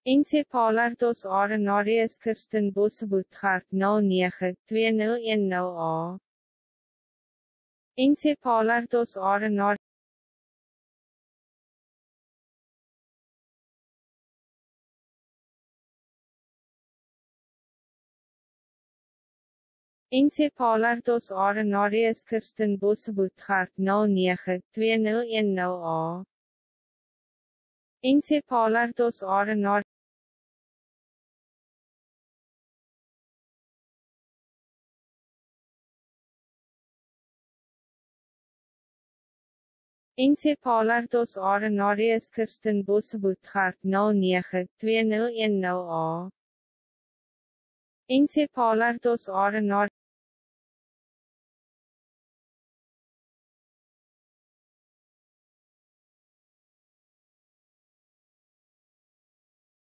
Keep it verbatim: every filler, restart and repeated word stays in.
Encephalartos arenarius KirstenboshBotGard nul nege twee nul een nul A. Encephalartos arenarius Encephalartos arenarius KirstenboshBotGard nul nege twee nul een nul A. Encephalartos arenarius Encephalartos arenarius KirstenboshBotGard nul nege twee nul een nul A. Encephalartos arenarius